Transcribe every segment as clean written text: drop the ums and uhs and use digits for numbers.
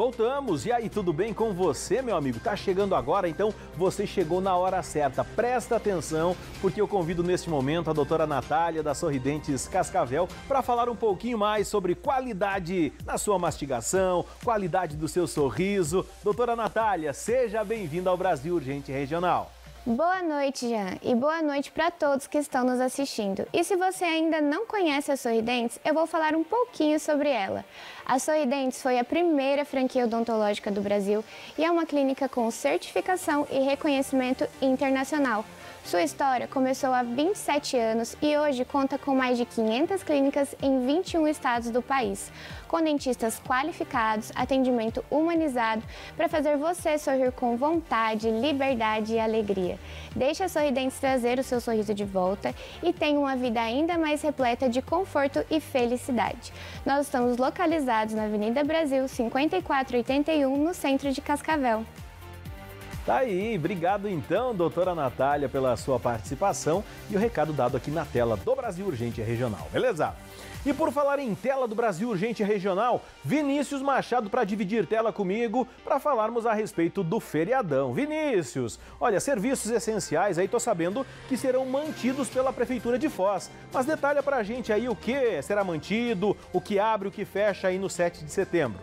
voltamos. E aí, tudo bem com você, meu amigo? Tá chegando agora, então você chegou na hora certa. Presta atenção, porque eu convido neste momento a doutora Natália, da Sorridentes Cascavel, para falar um pouquinho mais sobre qualidade na sua mastigação, qualidade do seu sorriso. Doutora Natália, seja bem-vinda ao Brasil Urgente Regional. Boa noite, Jean, e boa noite para todos que estão nos assistindo. E se você ainda não conhece a Sorridentes, eu vou falar um pouquinho sobre ela. A Sorridentes foi a primeira franquia odontológica do Brasil e é uma clínica com certificação e reconhecimento internacional. Sua história começou há 27 anos e hoje conta com mais de 500 clínicas em 21 estados do país, com dentistas qualificados, atendimento humanizado para fazer você sorrir com vontade, liberdade e alegria. Deixe a Sorridentes trazer o seu sorriso de volta e tenha uma vida ainda mais repleta de conforto e felicidade. Nós estamos localizados na Avenida Brasil 5481, no centro de Cascavel. Tá aí, obrigado então, doutora Natália, pela sua participação e o recado dado aqui na tela do Brasil Urgente Regional, beleza? E por falar em tela do Brasil Urgente Regional, Vinícius Machado para dividir tela comigo para falarmos a respeito do feriadão. Vinícius, olha, serviços essenciais aí tô sabendo que serão mantidos pela Prefeitura de Foz, mas detalha pra gente aí o que será mantido, o que abre, o que fecha aí no 7 de setembro.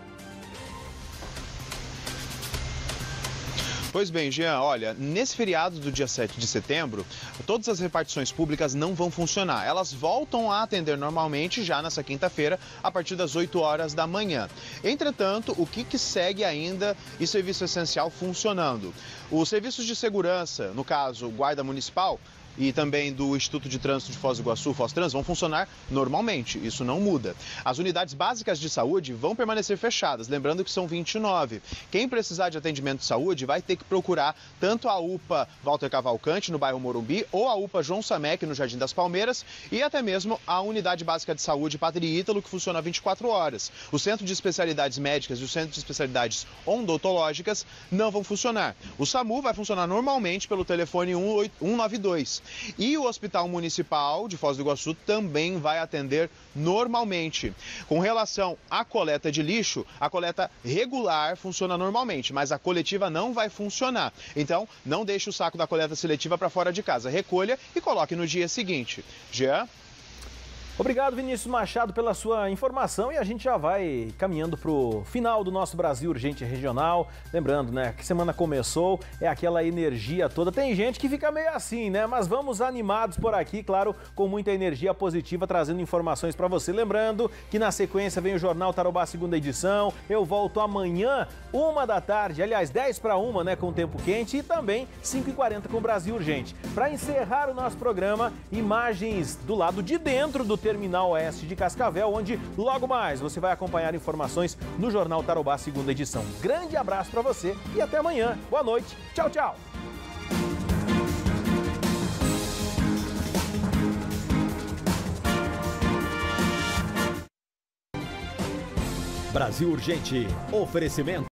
Pois bem, Jean, olha, nesse feriado do dia 7 de setembro, todas as repartições públicas não vão funcionar. Elas voltam a atender normalmente já nessa quinta-feira, a partir das 8 horas da manhã. Entretanto, o que segue ainda e serviço essencial funcionando? Os serviços de segurança, no caso, Guarda Municipal, e também do Instituto de Trânsito de Foz do Iguaçu, Foz-Trans, vão funcionar normalmente, isso não muda. As unidades básicas de saúde vão permanecer fechadas, lembrando que são 29. Quem precisar de atendimento de saúde vai ter que procurar tanto a UPA Walter Cavalcante, no bairro Morumbi, ou a UPA João Samec, no Jardim das Palmeiras, e até mesmo a Unidade Básica de Saúde Padre Ítalo, que funciona 24 horas. O Centro de Especialidades Médicas e o Centro de Especialidades Odontológicas não vão funcionar. O SAMU vai funcionar normalmente pelo telefone 192. E o Hospital Municipal de Foz do Iguaçu também vai atender normalmente. Com relação à coleta de lixo, a coleta regular funciona normalmente, mas a coletiva não vai funcionar. Então, não deixe o saco da coleta seletiva para fora de casa. Recolha e coloque no dia seguinte. Jean? Obrigado, Vinícius Machado, pela sua informação e a gente já vai caminhando para o final do nosso Brasil Urgente Regional. Lembrando, né, que semana começou, é aquela energia toda. Tem gente que fica meio assim, né, mas vamos animados por aqui, claro, com muita energia positiva, trazendo informações para você. Lembrando que na sequência vem o Jornal Tarobá, segunda edição. Eu volto amanhã, 1 da tarde, aliás, 10 para 1, né, com o tempo quente, e também 5h40 com o Brasil Urgente. Para encerrar o nosso programa, imagens do lado de dentro do Terminal Oeste de Cascavel, onde logo mais você vai acompanhar informações no Jornal Tarobá, segunda edição. Grande abraço para você e até amanhã. Boa noite. Tchau, tchau. Brasil Urgente. Oferecimento.